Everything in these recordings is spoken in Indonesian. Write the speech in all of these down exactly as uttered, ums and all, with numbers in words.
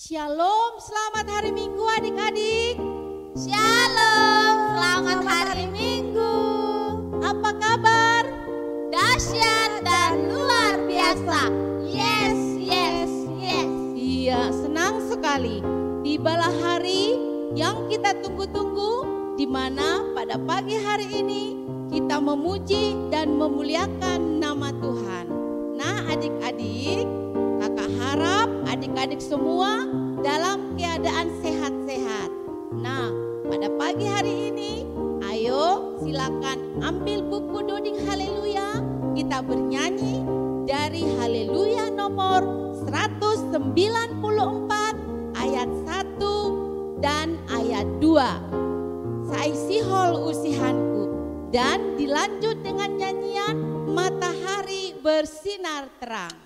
Shalom, selamat hari Minggu adik-adik. Shalom, selamat hari Minggu. Apa kabar? Dahsyat dan luar biasa. Yes, yes, yes. Iya, senang sekali. Tibalah hari yang kita tunggu-tunggu, di mana pada pagi hari ini kita memuji dan memuliakan nama Tuhan. Nah, adik-adik, kakak harap adik-adik semua dalam keadaan sehat-sehat. Nah, pada pagi hari ini, ayo silakan ambil buku doding haleluya. Kita bernyanyi dari haleluya nomor seratus sembilan puluh empat ayat satu dan ayat dua. Saisihol usihanku, dan dilanjut dengan nyanyian matahari bersinar terang.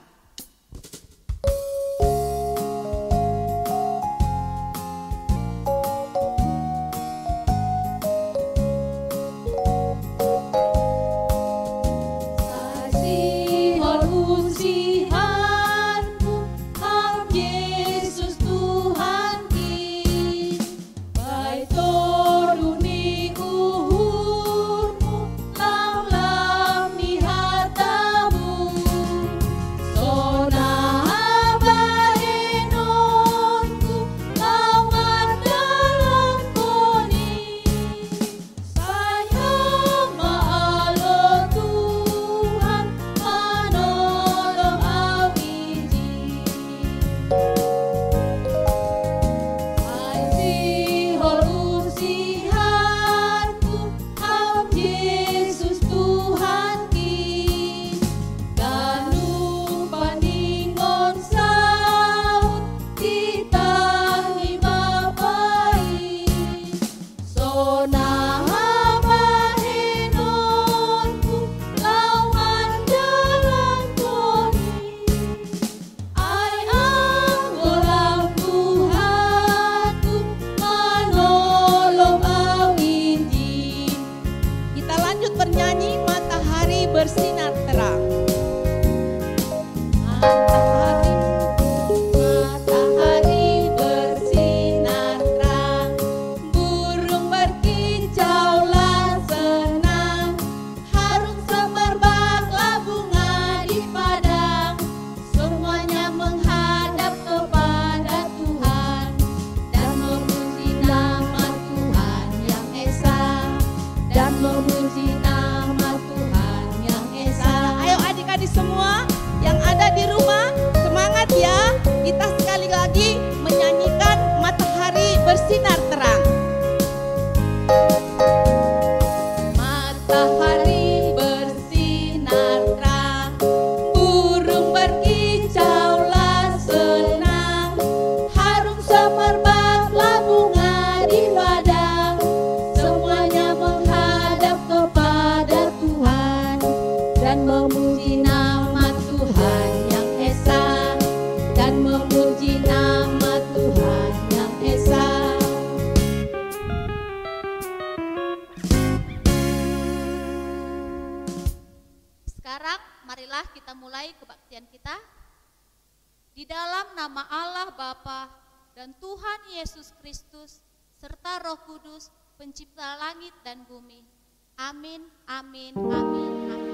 Bernyanyi matahari bersinar terang. Matahari, matahari bersinar terang, burung berkicaulah senang, harum semerbaklah bunga di padang, semuanya menghadap kepada Tuhan dan memuji nama Tuhan yang esa, dan memuji semua yang ada di rumah, semangat ya. Kita sekali lagi menyanyikan matahari bersinar terang. Matahari bersinar terang, burung berkicaulah senang, harum semerbaklah bunga di padang, semuanya menghadap kepada Tuhan dan memuji nama Tuhan yang esa, dan memuji nama Tuhan yang esa. Sekarang marilah kita mulai kebaktian kita. Di dalam nama Allah Bapa dan Tuhan Yesus Kristus serta Roh Kudus, pencipta langit dan bumi. Amin, amin, amin, amin.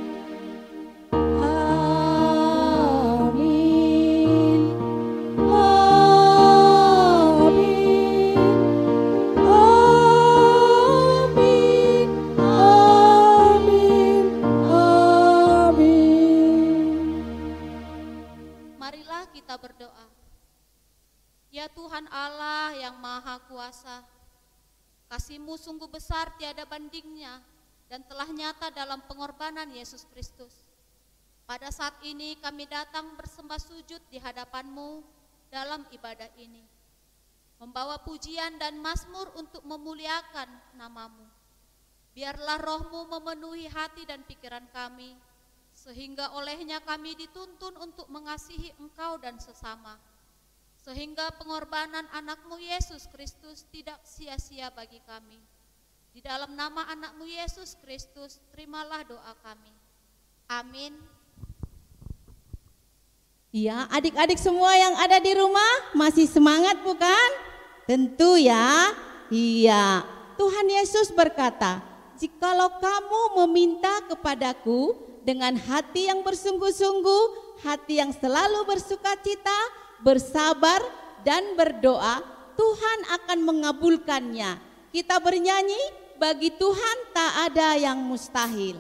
Marilah kita berdoa. Ya Tuhan Allah yang Maha Kuasa, kasih-Mu sungguh besar tiada bandingnya dan telah nyata dalam pengorbanan Yesus Kristus. Pada saat ini kami datang bersembah sujud di hadapan-Mu dalam ibadah ini, membawa pujian dan mazmur untuk memuliakan nama-Mu. Biarlah Roh-Mu memenuhi hati dan pikiran kami, sehingga olehnya kami dituntun untuk mengasihi Engkau dan sesama, sehingga pengorbanan anak-Mu Yesus Kristus tidak sia-sia bagi kami. Di dalam nama anak-Mu Yesus Kristus, terimalah doa kami. Amin. Ya, adik-adik semua yang ada di rumah masih semangat bukan? Tentu ya. Iya, Tuhan Yesus berkata, jikalau kamu meminta kepadaku dengan hati yang bersungguh-sungguh, hati yang selalu bersukacita, bersabar dan berdoa, Tuhan akan mengabulkannya. Kita bernyanyi, bagi Tuhan tak ada yang mustahil.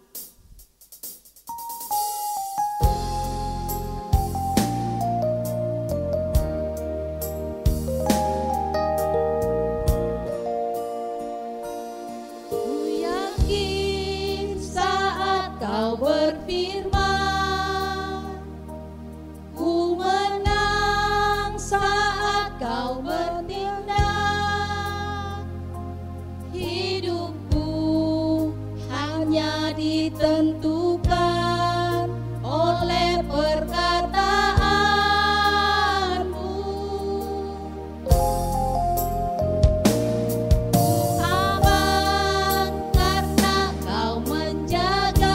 Kau berfirman, ku menang saat kau bertindak. Hidupku hanya ditentukan oleh perkataanmu. Ku aman karena kau menjaga.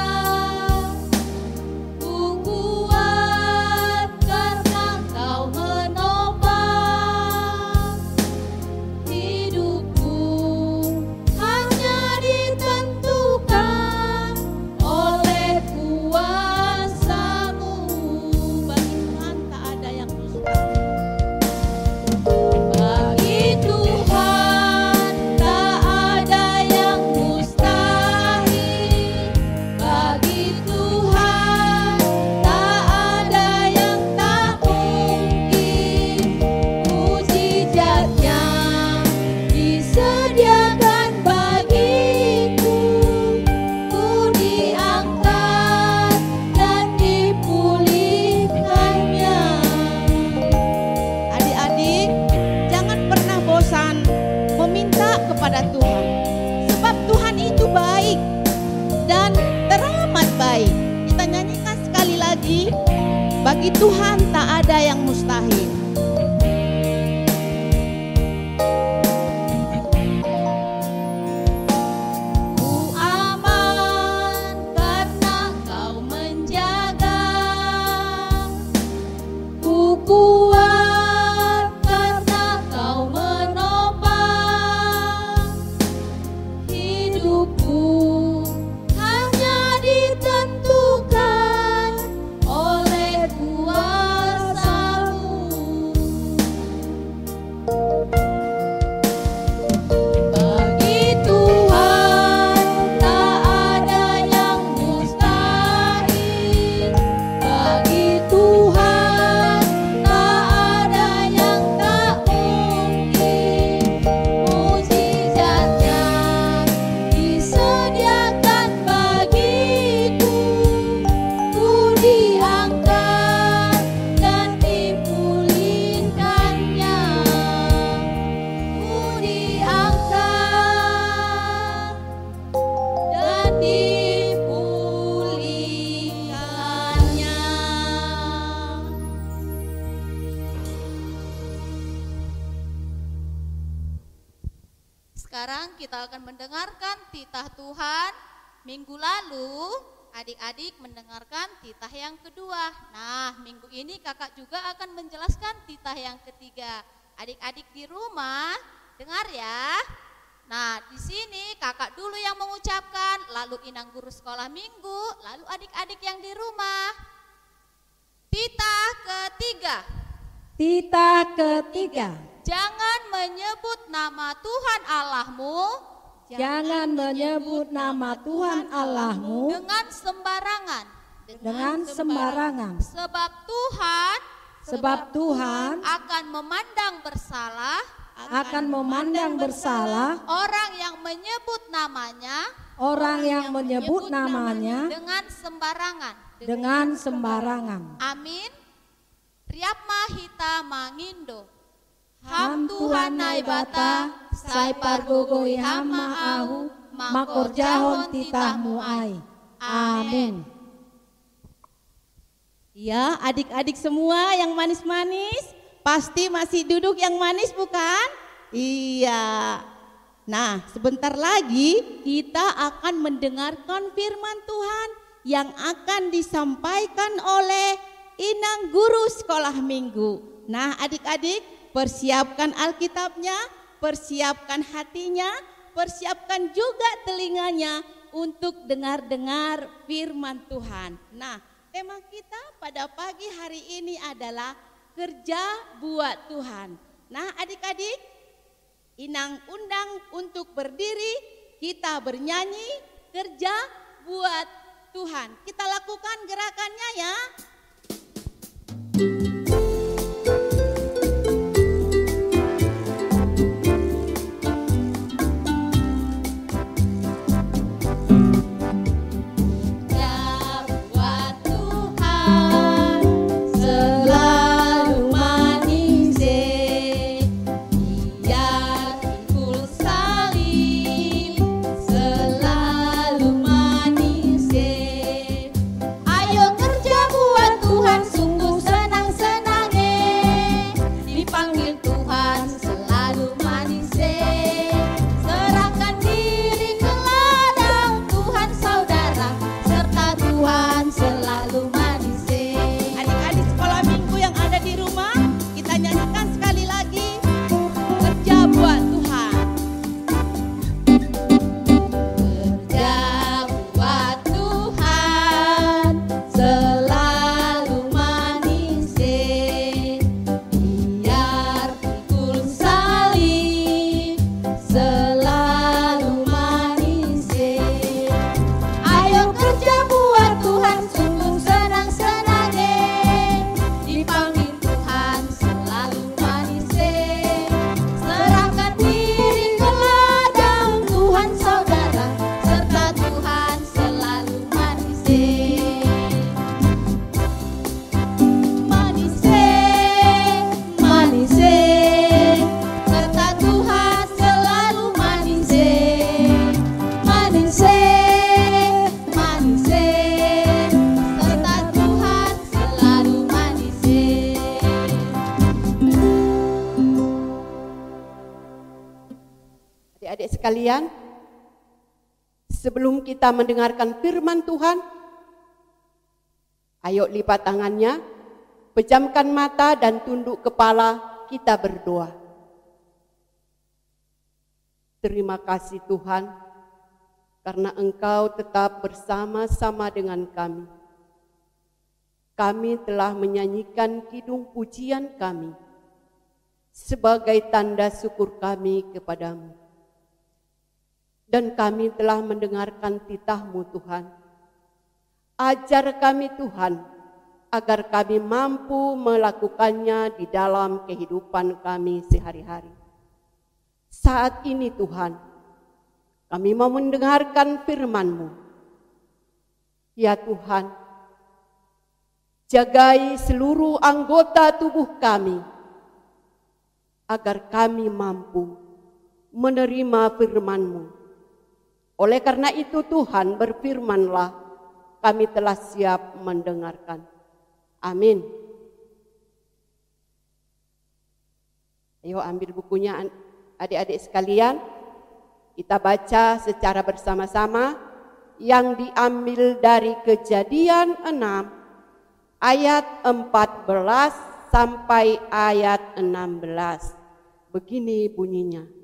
Bagi Tuhan tak ada yang mustahil. Ku aman karena kau menjaga. Ku kuat karena kau menopang. Hidupku hanya ditentukan oleh kuasa-Mu. Bagi Tuhan tak ada yang mustahil. Bagi Tuhan tak ada yang tak mungkin. Mujizatnya disediakan bagiku. Ku diangkat dan dipulihkannya. Ku diangkat dan dipulihkannya. Sekarang kita akan mendengarkan titah Tuhan. Minggu lalu adik-adik mendengarkan titah yang kedua. Nah, minggu ini kakak juga akan menjelaskan titah yang ketiga. Adik-adik di rumah dengar ya. Nah, di sini kakak dulu yang mengucapkan, lalu inang guru sekolah minggu, lalu adik-adik yang di rumah. Titah ketiga. Titah ketiga. Jangan menyebut nama Tuhan Allahmu Jangan menyebut nama Tuhan Allahmu dengan sembarangan. dengan sembarangan. Sebab Tuhan Sebab Tuhan akan memandang bersalah akan memandang bersalah orang yang menyebut namanya orang yang menyebut namanya dengan sembarangan. dengan sembarangan. Amin. Riapma hita mangindo. Ham Tuhan nai bata, sai pargogoi hama ahu, makor jahon titahmu ai. Amin. Ya, adik-adik semua yang manis-manis, pasti masih duduk yang manis bukan? Iya. Nah, sebentar lagi kita akan mendengarkan firman Tuhan yang akan disampaikan oleh inang guru sekolah minggu. Nah, adik-adik, persiapkan Alkitabnya, persiapkan hatinya, persiapkan juga telinganya untuk dengar-dengar firman Tuhan. Nah, tema kita pada pagi hari ini adalah kerja buat Tuhan. Nah, adik-adik, inang undang untuk berdiri, kita bernyanyi kerja buat Tuhan. Kita lakukan gerakannya ya. Adik-adik sekalian, sebelum kita mendengarkan firman Tuhan, ayo lipat tangannya, pejamkan mata dan tunduk kepala, kita berdoa. Terima kasih Tuhan, karena Engkau tetap bersama-sama dengan kami. Kami telah menyanyikan kidung pujian kami sebagai tanda syukur kami kepadamu. Dan kami telah mendengarkan titah-Mu Tuhan. Ajar kami Tuhan, agar kami mampu melakukannya di dalam kehidupan kami sehari-hari. Saat ini Tuhan, kami mau mendengarkan firman-Mu. Ya Tuhan, jagai seluruh anggota tubuh kami, agar kami mampu menerima firman-Mu. Oleh karena itu Tuhan, berfirmanlah, kami telah siap mendengarkan. Amin. Ayo ambil bukunya adik-adik sekalian. Kita baca secara bersama-sama yang diambil dari Kejadian enam ayat empat belas sampai ayat enam belas. Begini bunyinya.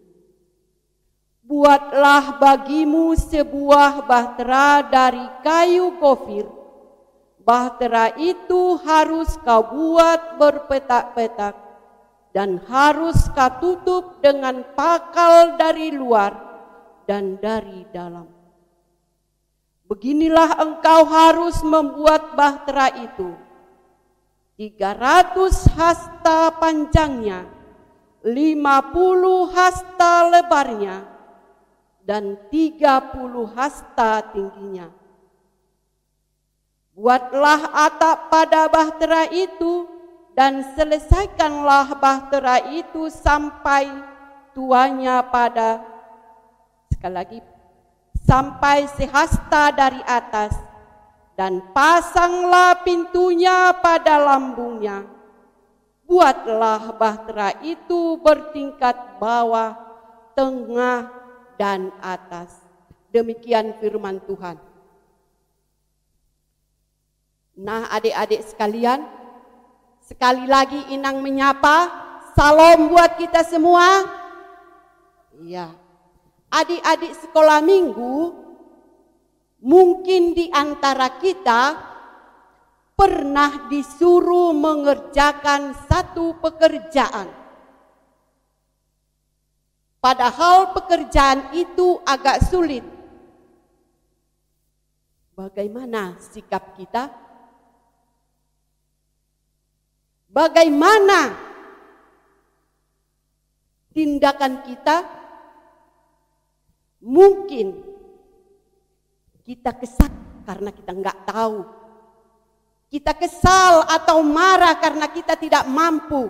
Buatlah bagimu sebuah bahtera dari kayu gofir. Bahtera itu harus kau buat berpetak-petak dan harus kau tutup dengan pakal dari luar dan dari dalam. Beginilah engkau harus membuat bahtera itu. Tiga ratus hasta panjangnya, lima puluh hasta lebarnya, dan tiga puluh hasta tingginya. Buatlah atap pada bahtera itu dan selesaikanlah bahtera itu sampai tuanya pada, sekali lagi, sampai sehasta dari atas, dan pasanglah pintunya pada lambungnya. Buatlah bahtera itu bertingkat bawah, tengah, dan atas. Demikian firman Tuhan. Nah, adik-adik sekalian, Sekali lagi Inang menyapa, salam buat kita semua. Iya. Adik-adik sekolah minggu, mungkin di antara kita pernah disuruh mengerjakan satu pekerjaan. Padahal pekerjaan itu agak sulit. Bagaimana sikap kita? Bagaimana tindakan kita? Mungkin kita kesal karena kita nggak tahu. Kita kesal atau marah karena kita tidak mampu.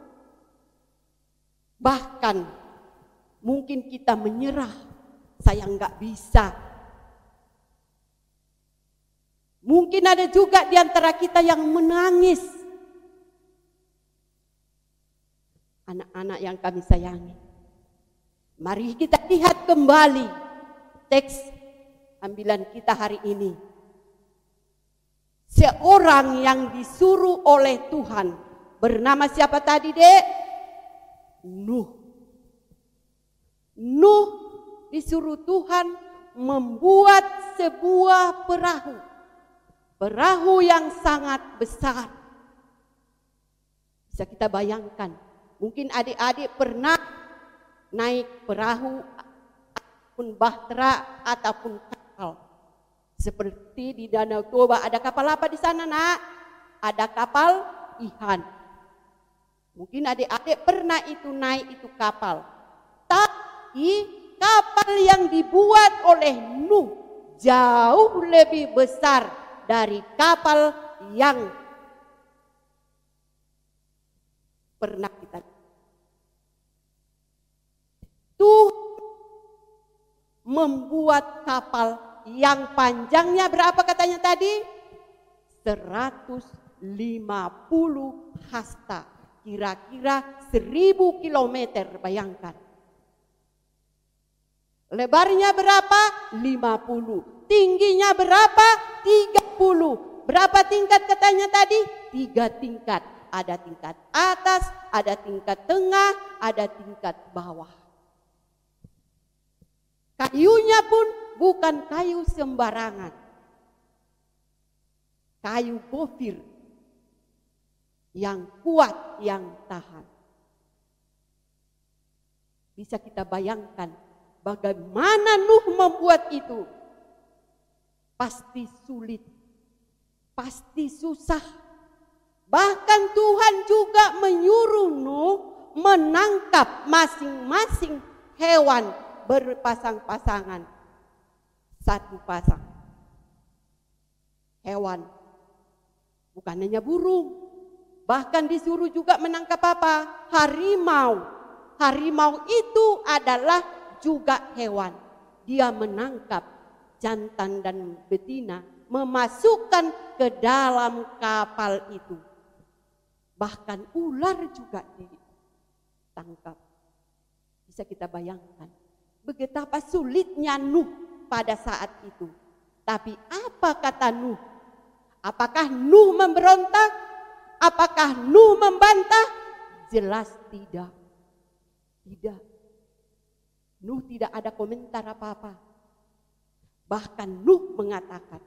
Bahkan mungkin kita menyerah, saya nggak bisa. Mungkin ada juga di antara kita yang menangis. Anak-anak yang kami sayangi, mari kita lihat kembali teks ambilan kita hari ini. Seorang yang disuruh oleh Tuhan bernama siapa tadi, Dek? Nuh. Nuh disuruh Tuhan membuat sebuah perahu. Perahu yang sangat besar. Bisa kita bayangkan, mungkin adik-adik pernah naik perahu ataupun bahtera ataupun kapal. Seperti di Danau Toba, ada kapal apa di sana, Nak? Ada kapal Ihan. Mungkin adik-adik pernah itu naik itu kapal. Tapi kapal yang dibuat oleh Nuh jauh lebih besar dari kapal yang pernah kita. Tuh membuat kapal yang panjangnya berapa katanya tadi? seratus lima puluh hasta. Kira-kira seribu kilometer, bayangkan. Lebarnya berapa? lima puluh. Tingginya berapa? tiga puluh. Berapa tingkat katanya tadi? Tiga tingkat. Ada tingkat atas, ada tingkat tengah, ada tingkat bawah. Kayunya pun bukan kayu sembarangan. Kayu gofir yang kuat, yang tahan. Bisa kita bayangkan bagaimana Nuh membuat itu. Pasti sulit, pasti susah. Bahkan Tuhan juga menyuruh Nuh menangkap masing-masing hewan berpasang-pasangan. Satu pasang hewan, bukan hanya burung. Bahkan disuruh juga menangkap apa? Harimau. Harimau itu adalah juga hewan. Dia menangkap jantan dan betina, memasukkan ke dalam kapal itu. Bahkan ular juga ditangkap. Bisa kita bayangkan betapa sulitnya Nuh pada saat itu. Tapi apa kata Nuh? Apakah Nuh memberontak? Apakah Nuh membantah? Jelas tidak. Tidak. Nuh tidak ada komentar apa-apa. Bahkan Nuh mengatakan,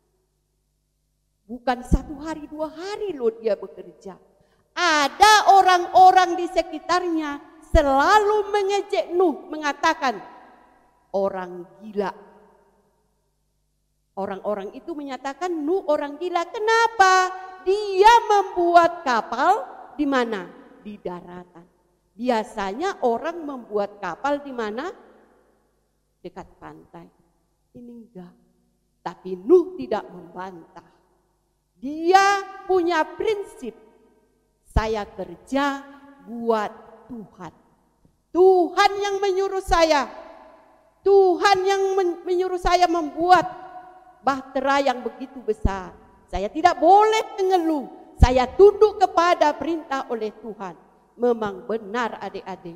bukan satu hari dua hari loh dia bekerja. Ada orang-orang di sekitarnya selalu mengejek Nuh, mengatakan orang gila. Orang-orang itu menyatakan Nuh orang gila. Kenapa? Dia membuat kapal di mana? Di daratan. Biasanya orang membuat kapal di mana? Dekat pantai. Ini enggak. Tapi Nuh tidak membantah. Dia punya prinsip. Saya kerja buat Tuhan. Tuhan yang menyuruh saya. Tuhan yang menyuruh saya membuat bahtera yang begitu besar. Saya tidak boleh mengeluh. Saya tunduk kepada perintah oleh Tuhan. Memang benar adik-adik.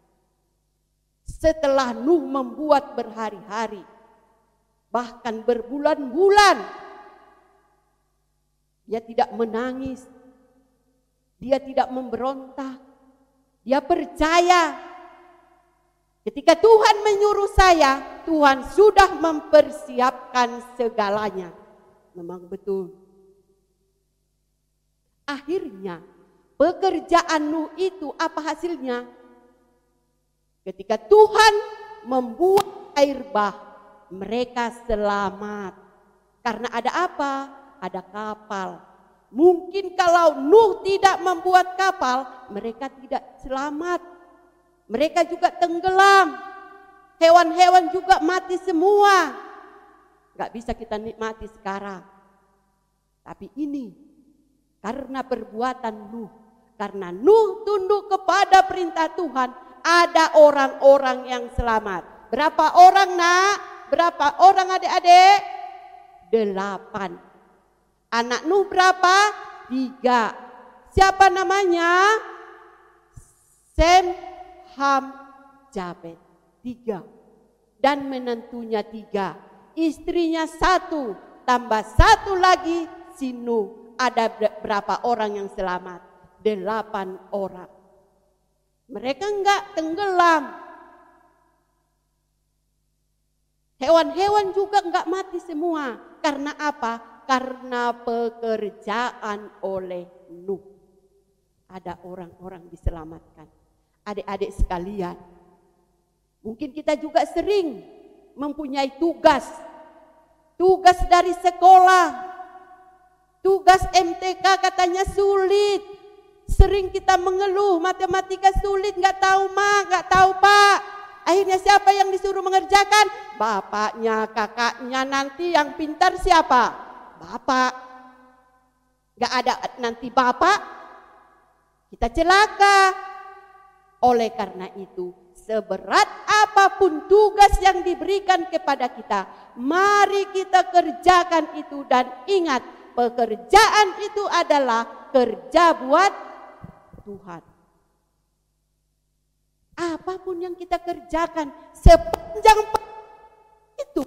Setelah Nuh membuat berhari-hari, bahkan berbulan-bulan, dia tidak menangis. Dia tidak memberontak. Dia percaya. Ketika Tuhan menyuruh saya, Tuhan sudah mempersiapkan segalanya. Memang betul. Akhirnya pekerjaan Nuh itu apa hasilnya? Ketika Tuhan membuat air bah, mereka selamat. Karena ada apa? Ada kapal. Mungkin kalau Nuh tidak membuat kapal, mereka tidak selamat. Mereka juga tenggelam. Hewan-hewan juga mati semua. Gak bisa kita nikmati sekarang. Tapi ini karena perbuatan Nuh. Karena Nuh tunduk kepada perintah Tuhan, ada orang-orang yang selamat. Berapa orang nak? Berapa orang adik-adik? Delapan. Anak Nuh berapa? Tiga. Siapa namanya? Sem, Ham, Jabet. Tiga. Dan menantunya tiga. Istrinya satu. Tambah satu lagi si Nuh. Ada berapa orang yang selamat? Delapan orang. Mereka enggak tenggelam. Hewan-hewan juga enggak mati semua. Karena apa? Karena pekerjaan oleh Nuh. Ada orang-orang diselamatkan. Adik-adik sekalian, mungkin kita juga sering mempunyai tugas. Tugas dari sekolah. Tugas M T K katanya sulit. Sering kita mengeluh, matematika sulit, nggak tahu mak, nggak tahu pak. Akhirnya siapa yang disuruh mengerjakan? Bapaknya, kakaknya. Nanti yang pintar siapa? Bapak. Nggak ada nanti bapak, kita celaka. Oleh karena itu, seberat apapun tugas yang diberikan kepada kita, mari kita kerjakan itu dan ingat, pekerjaan itu adalah kerja buat Tuhan. Apapun yang kita kerjakan sepanjang itu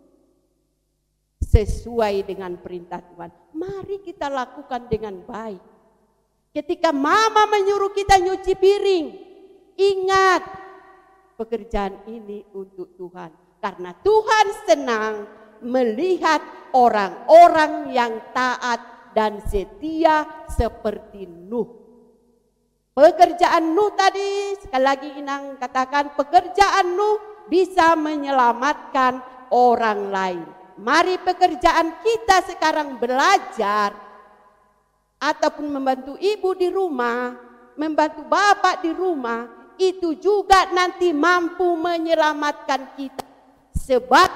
sesuai dengan perintah Tuhan, mari kita lakukan dengan baik. Ketika mama menyuruh kita nyuci piring, ingat pekerjaan ini untuk Tuhan. Karena Tuhan senang melihat orang-orang yang taat dan setia seperti Nuh. Pekerjaan Nuh tadi, sekali lagi Inang katakan, pekerjaan Nuh bisa menyelamatkan orang lain. Mari pekerjaan kita sekarang belajar ataupun membantu ibu di rumah, membantu bapak di rumah, itu juga nanti mampu menyelamatkan kita. Sebab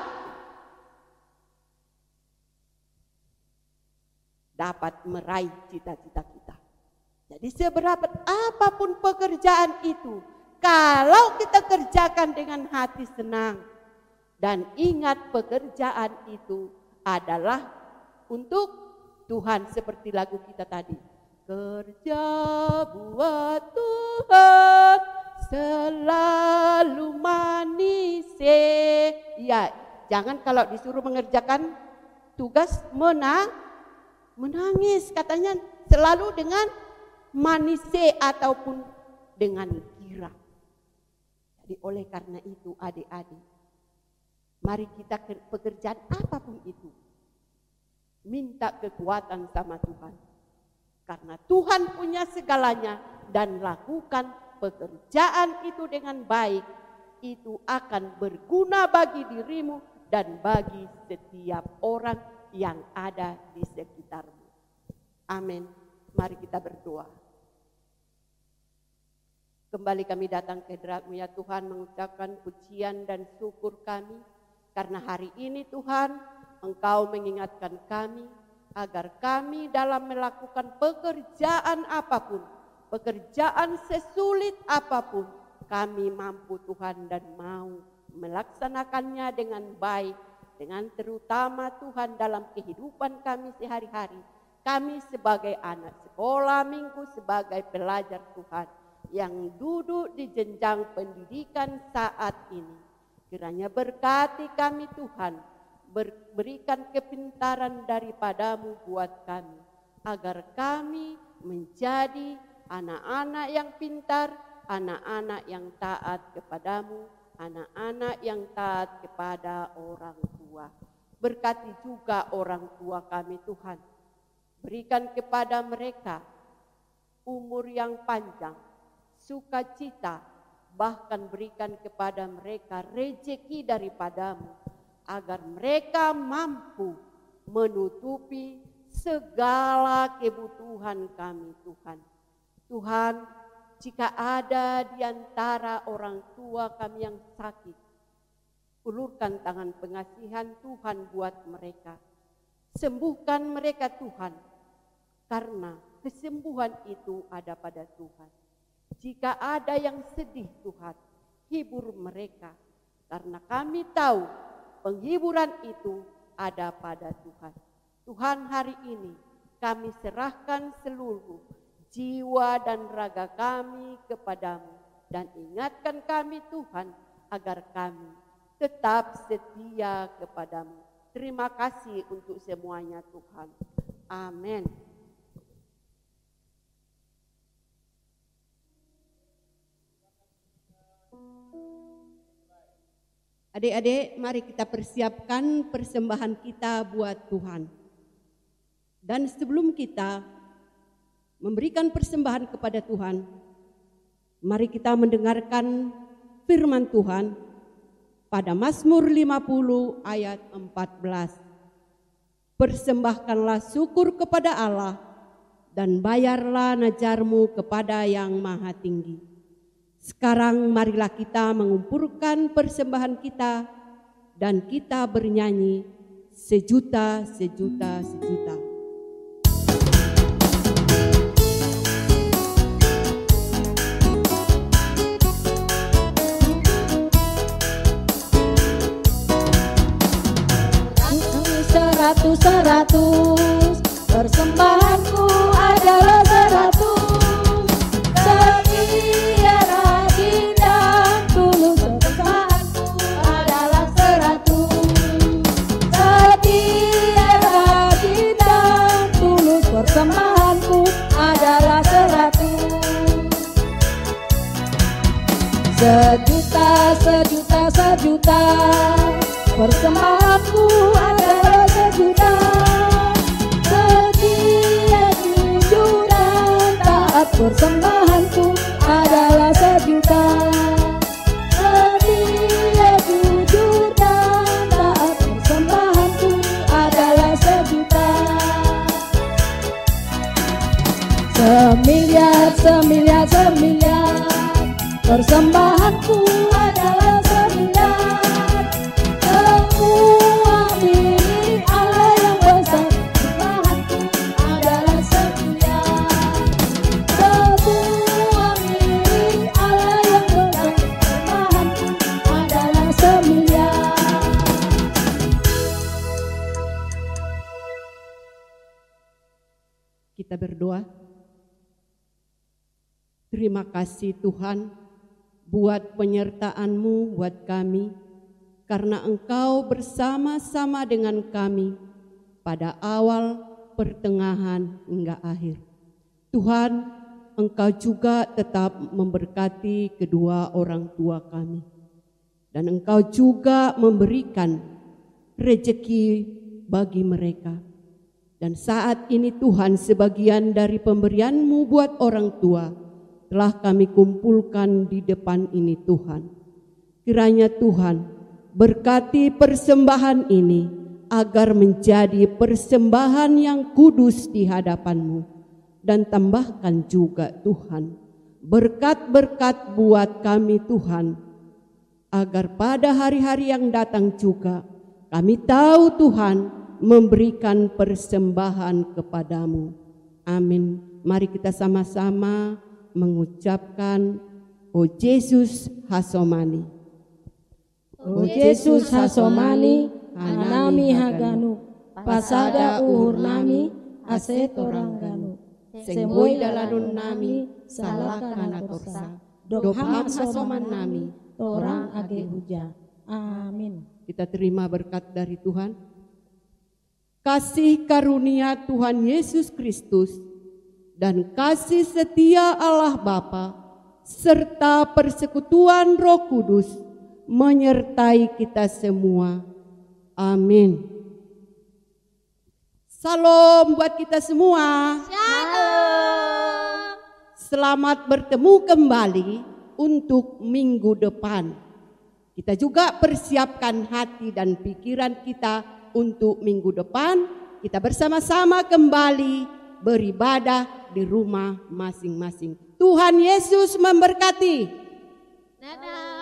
dapat meraih cita-cita kita. Jadi seberapa apapun pekerjaan itu, kalau kita kerjakan dengan hati senang, dan ingat pekerjaan itu adalah untuk Tuhan, seperti lagu kita tadi. Kerja buat Tuhan selalu manis. Ya, jangan kalau disuruh mengerjakan tugas menang, menangis, katanya selalu dengan manis ataupun dengan kira. Jadi oleh karena itu adik-adik, mari kita pekerjaan apapun itu, minta kekuatan sama Tuhan. Karena Tuhan punya segalanya dan lakukan pekerjaan itu dengan baik, itu akan berguna bagi dirimu dan bagi setiap orang yang ada di sekitarmu. Amin. Mari kita berdoa. Kembali kami datang ke hadirat-Mu ya Tuhan, mengucapkan pujian dan syukur kami. Karena hari ini Tuhan, Engkau mengingatkan kami agar kami dalam melakukan pekerjaan apapun, pekerjaan sesulit apapun, kami mampu Tuhan dan mau melaksanakannya dengan baik, dengan terutama Tuhan dalam kehidupan kami sehari-hari. Kami sebagai anak sekolah minggu, sebagai pelajar Tuhan yang duduk di jenjang pendidikan saat ini. Kiranya berkati kami Tuhan, berikan kepintaran daripadamu buat kami, agar kami menjadi anak-anak yang pintar, anak-anak yang taat kepadamu, anak-anak yang taat kepada orang tua. Berkati juga orang tua kami Tuhan. Berikan kepada mereka umur yang panjang, sukacita, bahkan berikan kepada mereka rezeki daripadamu, agar mereka mampu menutupi segala kebutuhan kami Tuhan. Tuhan, jika ada di antara orang tua kami yang sakit, ulurkan tangan pengasihan Tuhan buat mereka. Sembuhkan mereka Tuhan, karena kesembuhan itu ada pada Tuhan. Jika ada yang sedih Tuhan, hibur mereka, karena kami tahu penghiburan itu ada pada Tuhan. Tuhan, hari ini kami serahkan seluruh jiwa dan raga kami kepadamu, dan ingatkan kami Tuhan agar kami tetap setia kepadamu. Terima kasih untuk semuanya Tuhan. Amin. Adik-adik, mari kita persiapkan persembahan kita buat Tuhan. Dan sebelum kita memberikan persembahan kepada Tuhan, mari kita mendengarkan firman Tuhan pada Mazmur lima puluh ayat empat belas. Persembahkanlah syukur kepada Allah dan bayarlah najarmu kepada Yang Maha Tinggi. Sekarang marilah kita mengumpulkan persembahan kita dan kita bernyanyi sejuta, sejuta, sejuta. Seratus, seratus, persembahanku adalah seratus. Setia, rajin dan tulus, persembahanku adalah seratus. Setia, rajin dan tulus, persembahanku adalah seratus. Sejuta, sejuta, sejuta, persembahanku adalah sejuta. Setia, jujur dan taat, persembahanku adalah sejuta. Setia, jujur dan taat, persembahanku adalah sejuta. Semiliar, semiliar, semiliar, persembahanku adalah semiliar. Semua milik Allah yang besar, persembahanku adalah semiliar. Semua milik Allah yang besar, persembahanku adalah semiliar. Kita berdoa. Terima kasih Tuhan buat penyertaan-Mu buat kami, karena Engkau bersama-sama dengan kami pada awal, pertengahan, hingga akhir. Tuhan, Engkau juga tetap memberkati kedua orang tua kami. Dan Engkau juga memberikan rezeki bagi mereka. Dan saat ini Tuhan, sebagian dari pemberian-Mu buat orang tua telah kami kumpulkan di depan ini Tuhan. Kiranya Tuhan berkati persembahan ini agar menjadi persembahan yang kudus di hadapan-Mu. Dan tambahkan juga Tuhan berkat-berkat buat kami Tuhan, agar pada hari-hari yang datang juga kami tahu Tuhan memberikan persembahan kepadamu. Amin. Mari kita sama-sama mengucapkan O Yesus Hasomani. O Yesus Hasomani, anami haganu, pasada uhur nami, aset orang ganu. Semboi daladun nami, salahkan atorsa. Doham hasoman nami, orang age huja. Amin. Kita terima berkat dari Tuhan. Kasih karunia Tuhan Yesus Kristus dan kasih setia Allah Bapa serta persekutuan Roh Kudus menyertai kita semua. Amin. Salam buat kita semua. Shalom. Selamat bertemu kembali untuk minggu depan. Kita juga persiapkan hati dan pikiran kita untuk minggu depan. Kita bersama-sama kembali beribadah di rumah masing-masing. Tuhan Yesus memberkati. Dadah.